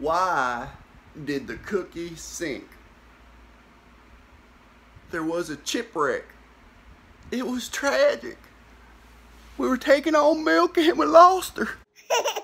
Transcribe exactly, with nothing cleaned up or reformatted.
Why did the cookie sink? There was a chipwreck. It was tragic. We were taking on milk and we lost her.